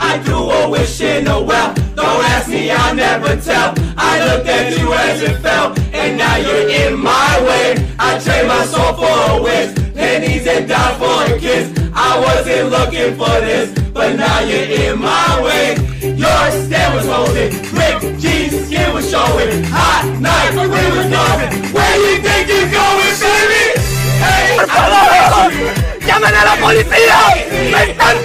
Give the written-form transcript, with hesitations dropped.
I threw a wish in the well. Don't ask me, I'll never tell. I looked at you as it fell, and now you're in my way. I trade my soul for a wish, pennies and dimes for a kiss. I wasn't looking for this, but now you're in my way. Your stand was holding, ripped jeans, skin was showing. Hot night, we was going. Where you think you're going, baby? Hey, ¡Por favor! ¡Llamen a la policía! ¡Me están